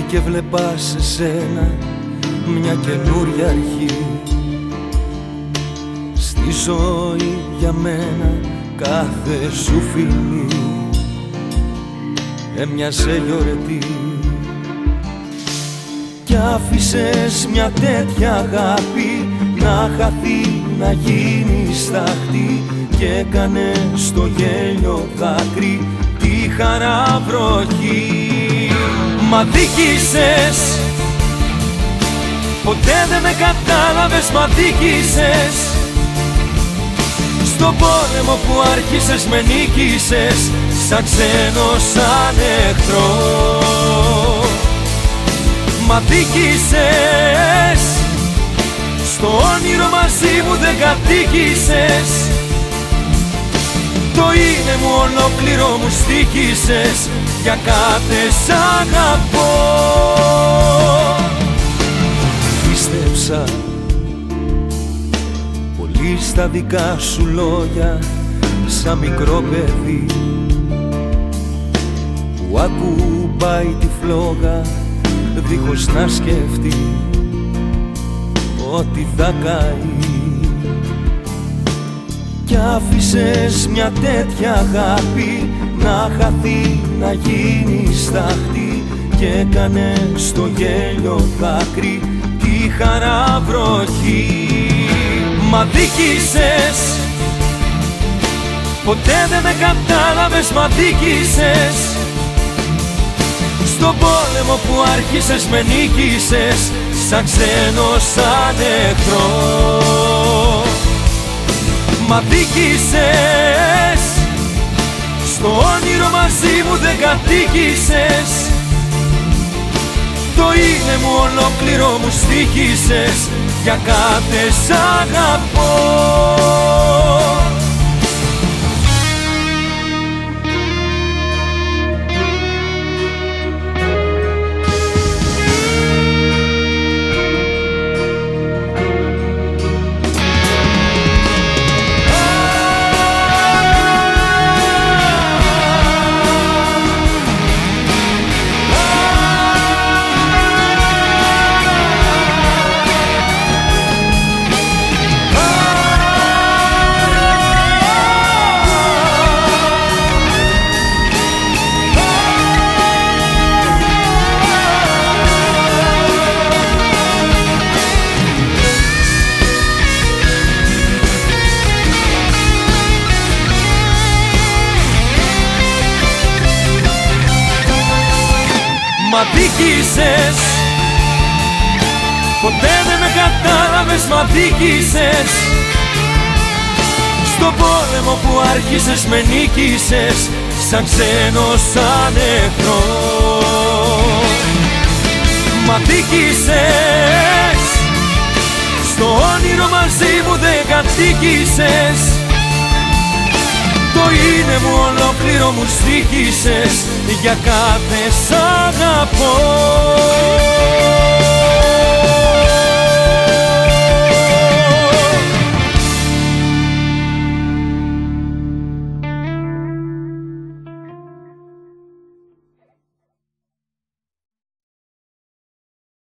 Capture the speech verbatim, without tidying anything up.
και βλέπα σε σένα μια καινούρια αρχή. Στη ζωή για μένα κάθε σου φιλή έμοιαζε γιορτή. Κι άφησες μια τέτοια αγάπη να χαθεί, να γίνει στάχτη, και έκανες το γέλιο δάκρυ τη χαρά βροχή. Μ' αδίκησες, ποτέ δεν με κατάλαβες, μ' αδίκησες. Στον πόλεμο που άρχισες με νίκησες, σαν ξένο, σαν εχθρό. Μ' αδίκησες, στο όνειρο μαζί μου δεν κατοίκησες. Το είναι μου ολόκληρο μου στοίχησες, για κάθε σ' αγαπώ. Πίστεψα πολύ στα δικά σου λόγια, σαν μικρό παιδί που ακουμπάει τη φλόγα δίχως να σκεφτεί ότι θα καεί. Κι άφησες μια τέτοια αγάπη να χαθεί, να γίνει στάχτη, και έκανες το γέλιο δάκρυ τη χαρά βροχή. Μ' αδίκησες, ποτέ δεν με κατάλαβες, μ' αδίκησες. Στον πόλεμο που άρχισες με νίκησες, σαν ξένο, σαν εχθρό. Μ' αδίκησες, στο όνειρο μαζί μου δεν κατοίκησες. Το είναι μου ολόκληρο μου στοίχησες, για κάθε σ' αγαπώ. Μ' αδίκησες, ποτέ δεν με κατάλαβες, μ' αδίκησες. Στον πόλεμο που άρχισες με νίκησες, σαν ξένο, σαν εχθρό. Μ' αδίκησες, στο όνειρο μαζί μου δεν κατοίκησες. Το είναι μου ολόκληρο μου στοίχησες, για κάθε σ' αγαπώ.